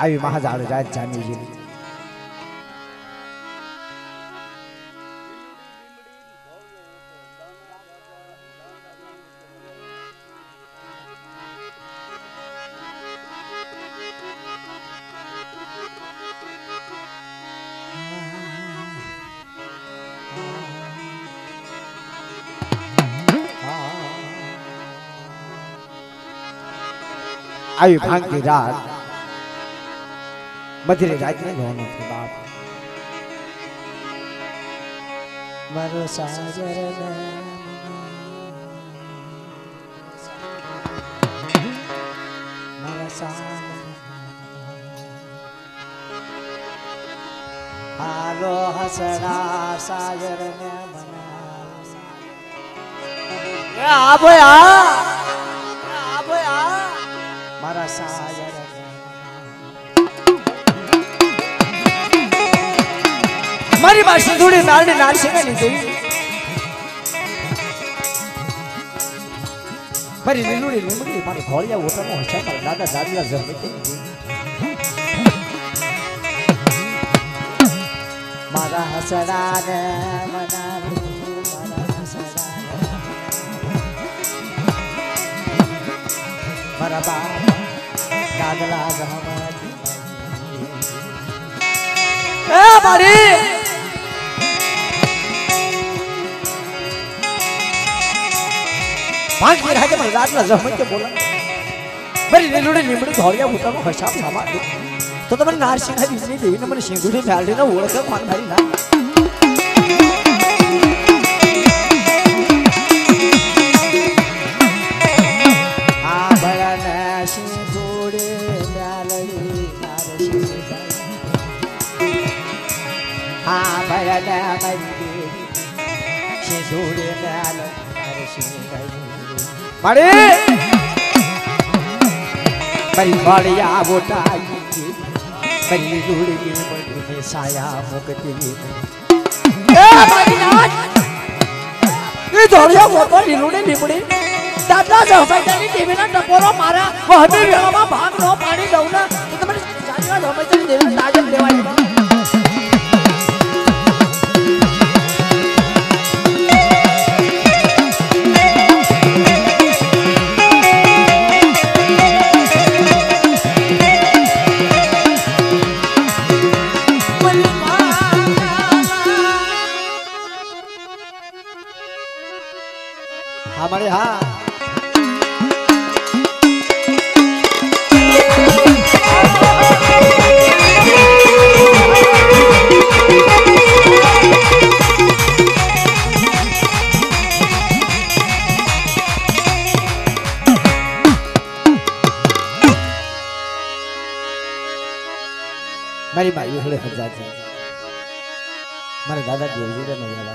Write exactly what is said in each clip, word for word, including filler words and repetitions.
આવી મહાજાળ જાત જામી છે आई भांगती रात मधुरी रात में रोनो थे बाप मरो सागर मरो सागर हालो हसड़ा सागर में बना अब या अब या मारा सागर मारी बात सिंधुड़ी नारनी नारसिंगा नहीं देवी मारी नीलुड़ी नीलुड़ी मारी घोड़िया उठा में होशा पर दादा दादी ला जमीते मारा हसड़ा ने मना मारा हसड़ा मारा बाप कागला जहमत ए बारी भाग के रह के मैं रात ना जहमत के बोला मेरी नीलुड़ी नीमड़ी घोड़िया उठा में हिसाब सामा तो तो मैं नारसिंगा बिजली देवी ने मैंने सिंधुड़ी डाल ना ओढ़ के मान भाई ना मारे बड़ी बड़िया बोटाई बड़ी रूड़ी में साया मुकती ए भाई नाच ये धोरिया बोटा नीलुड़ी नीमड़ी दादा जो बैठानी टीवी ना टपोरो मारा वह भी हवा भाग लो पानी दो ना तो मैंने जानिया जो बैठानी देवी ताजम देवाई हमारे हाँ मेरी माई हले हजार मारे दादा देवजी ने मेरा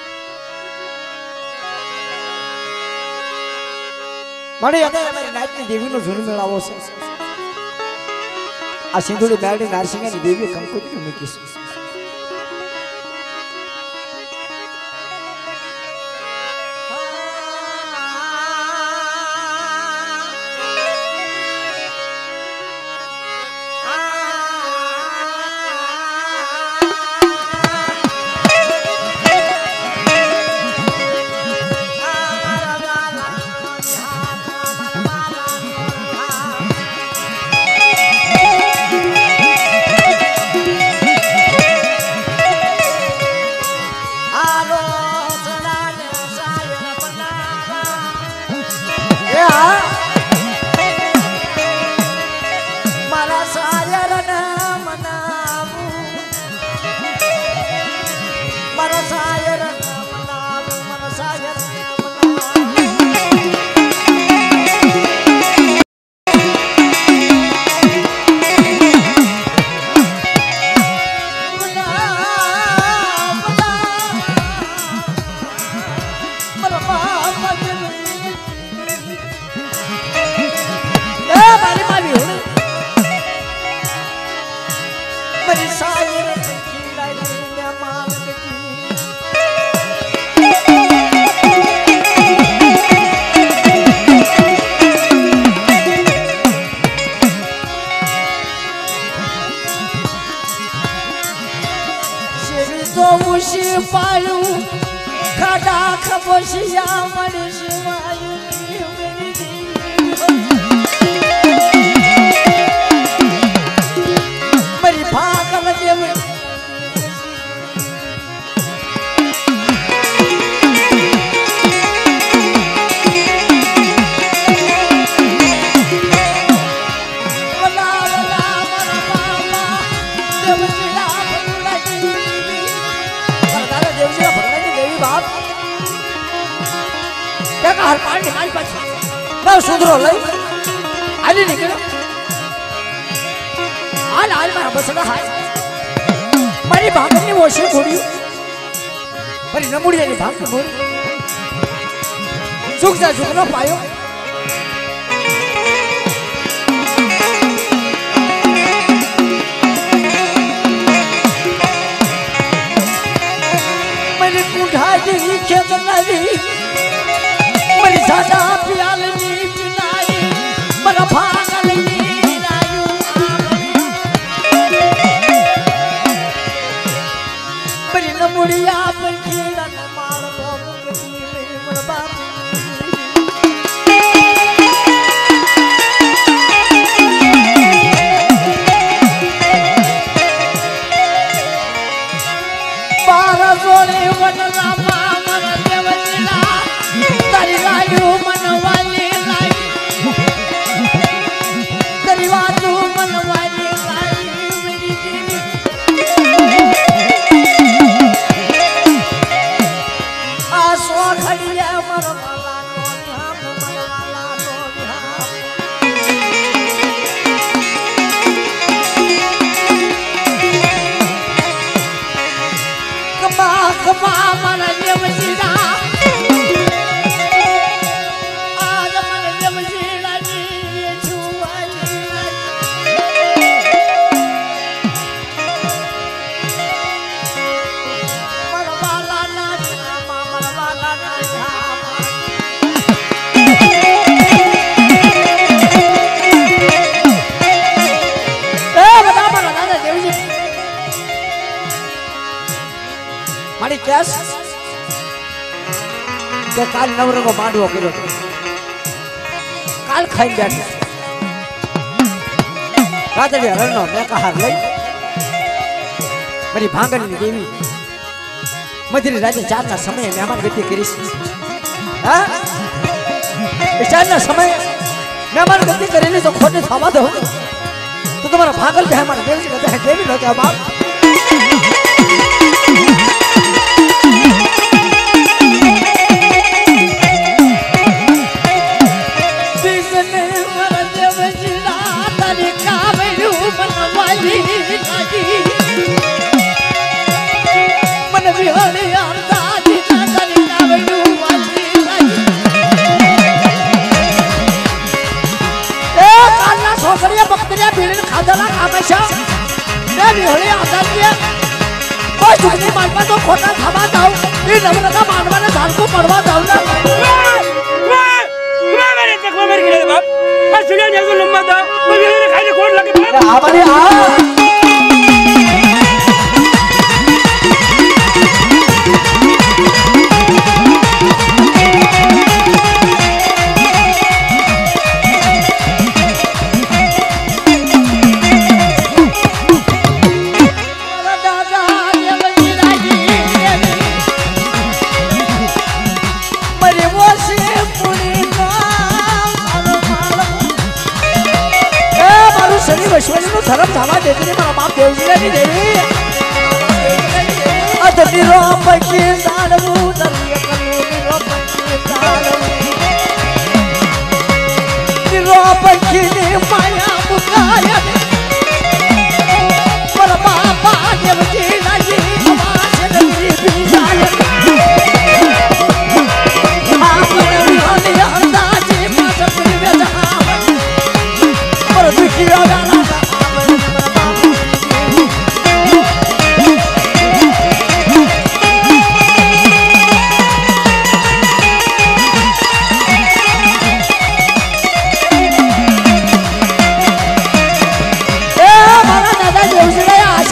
मारे याद है मेरी नाइट ने देवी नो झुन मेळावो છે આ સિંધુડી મેરડી નારસિંગાની દેવી કંકોત્રી મૂકી છે ઉશી પાયું ખાડા ખબોશિયા મળી શિવાયું મારી ભાગલ દેવ हर पानी मारी पाछी मैं सुधरो लई आली निकलो हाल हाल मारा बसड़ा हाय मारी भागनी वोशे घोड़ी मारी नमुड़ी वाली भाग की घोड़ी सुख जा सुख न पायो मेरी कुंठा दी खेत नदी मरी सादा प्याल नी पिनाई मरा भागल नी रायू मरी नमुड़िया पर खेड़ा न मार बाबू गती मेरी मर बाबू बारह सोने वन रामा मर देवला तारी लायू मनवाली लाई तारी वातू मनवाली लाई मेरी देवी आसो खड़िया मरवाला नो ध्यान मरवाला नो ध्यान कमा कमा मन देव सीधा मारी केस के काल नवरे को मांडवो कर्यो काल खाई बैठ रातड़ी हरणनो मैं का हार लई मारी भांगनी देवी मधुरी राजे चार ना समय मेहमान गति करीश हां चार ना समय मेहमान गति करेली तो खोटे थावा दो तो तुम्हारा भागल है हमारा देवी कहते हैं देवी लो क्या बाप मन बिहारी आंदा जी ताली कावड़ू वाली ए काला सोकरिया बकरिया भीड़ खादला कामेशा ने बिहारी आंदा जी कोई झुकनी मानवा तो खोटा थामा दाऊ ई नवरका मानवा ने धान को पड़वा दाऊ ना वाह वाह मेरे तक मेरे गिरे बाप और सुनिया ने को लंबा दाऊ तो बिहारी खाने कोट लगे हमारे आ ईश्वरी नो धर्म धावा देती मारा बाप देवजी नी देवी अदनी रोप की साडू दरिया कलू नी रोप की साडू नी रोप की नी माया मुकाया मारा बाप देवजी लाजी आवाज नगरी बिजाया आप नबी होली अंदाजी पास प्रिय जहां पर दुखिया गाना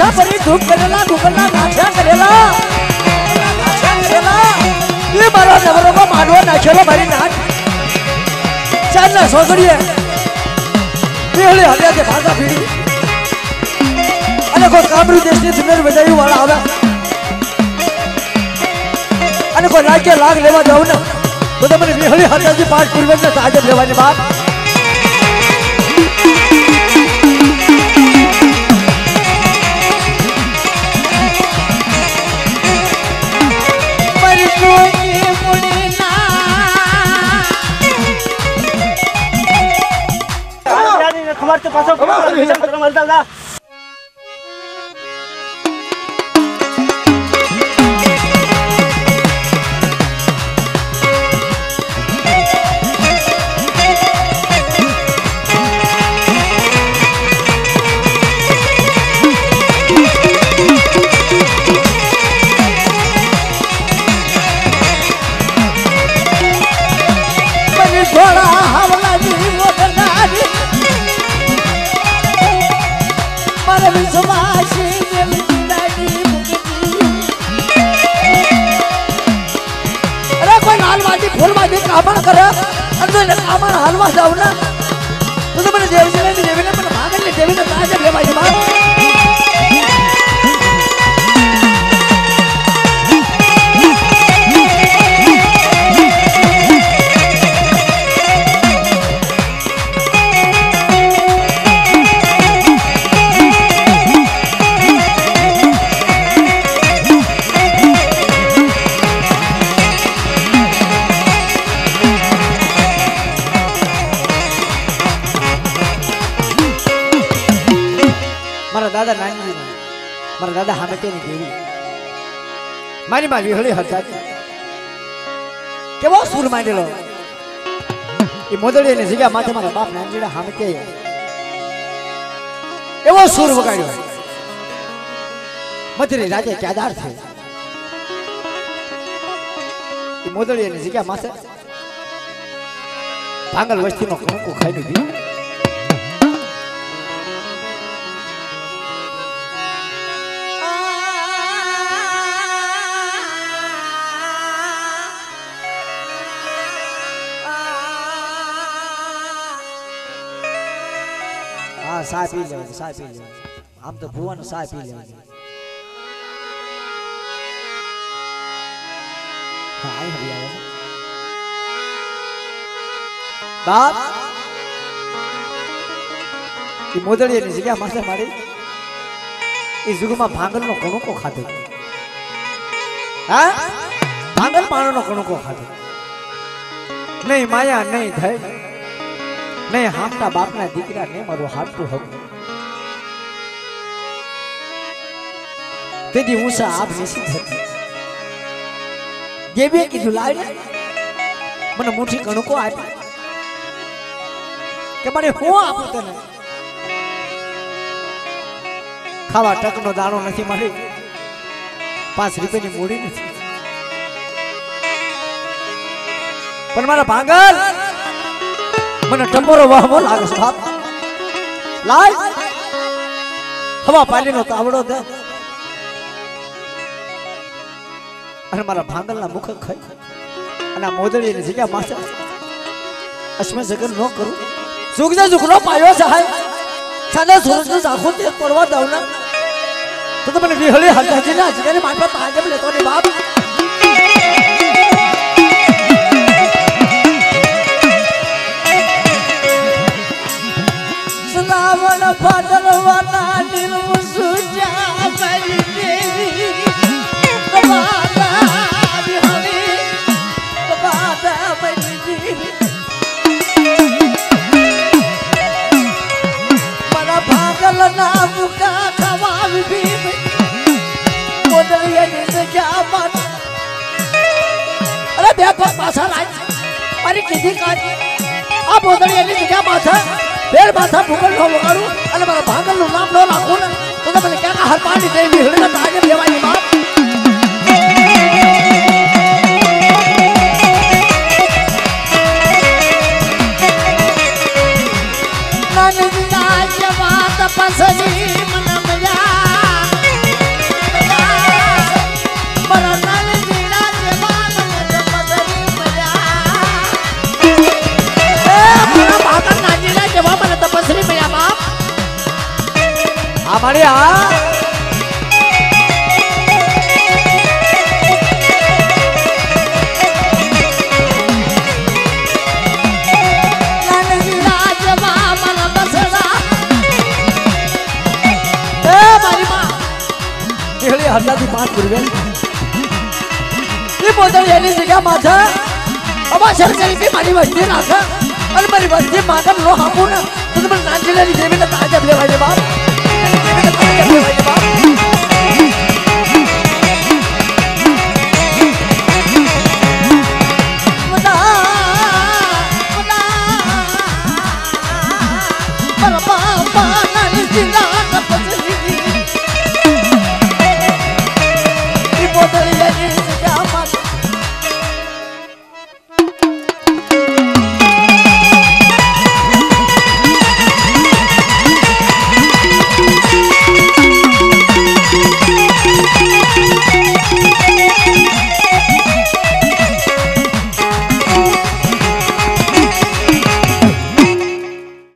आशा परी धूप करेला गुगलना नाचा करेला नाचा करेला ये मारा नवरोबा मानवा नाखेलो मारी नाच चालना सोगड़िए बेहले हल्या के भागा पीड़ी अने कोई कामरू देशनी सुंदर बजाई वाला आवे अने कोई राज्य लाग लेवा जाऊ ना तो तो मैंने बेहले हल्या जी पांच पूर्वज ने ताजब लेवानी बात खबर तो पासो खबर मिलता था कामण कर अंदर कामण हलवा जाऊ ना तो तो मैंने देवी ने देवी ने मैंने भागल ने देवी ने ताजब ले भाई बाप दादा नानी मारा दादा हमें तेरी देवी मारी मारी हली हरता के वो सुर मार लो ये मोदड़ी ने जगह माथे मारा बाप नानी रा हमें ते ये वो सुर वगाड़ियो मथुरे राजा केदार थे ये मोदड़ी ने जगह माथे भांगल वस्ती नो को खाई दी साय पी ले साय पी ले हम तो भुवन साय पी ले हां आई हरिया बाप ये मोदड़ी ने जगह मासे मारी इस जुग में भांगल नो कोनो को खाते हां भांगल पानो नो कोनो को खाते नहीं माया नहीं धै नहीं हमना बापना दीकरा ने मारो हाथ तो हक तेदी ऊंचा आप निश्चित હતી દેવે કીધું લાય મને મુઠી કણકો આપી કે મને હું આપું તને ખાવા ટકનો દાણો નથી મારી પાંચ રૂપિયાની મૂડી નથી પણ મારા ભાંગલ મને ટમોરો વાહમો લાગે છે બાપ લાય હવા પાલીનો તાવડો દે અને મારા ભાંગલના મુખ ખાઈ અને મોદળીની જગ્યા માસે અશ્મે જગન ન કરું સુગજા સુખનો પાયો સહાય સાદા સુરજનો ઝાખો તે પડવા દઉં ના તો તો મને વિહળી હજાજી ના જગ્યાને મારા તાજબ લેતો ને બાપ સદાવણ પાડરવાના નિર્મ સુજા મારી દેવી બાબા હરી બાબા મારી દેવી મારા ભાગલ ના મુકા ખવાવી બી મોદળિયાની જગ્યા માર અરે બે પાછા લાય મારી કીધી કાઢી આ મોદળિયાની જગ્યા માથા पेड़ माथा फुकल नो वगाड़ू अने मारा भागल नु नाम नो लाखो ना तो तो मैंने क्या का हर पानी देवी हृदय ताजब लेवानी बाप नानी आज बात पसरी मन मजा માળિયા હજારથી પાંચ પૂર્વે એ પોતાની એની જગ્યા માથે અમાર સરકારી બી મારી વસ્તી નાખે અને મારી વસ્તી માથે નો આપું ને તો તમે નાંચેલાની જેવીને તાજબ લેવાય છે બાપ તાજબ લેવાય છે બાપ Para pa pa na ni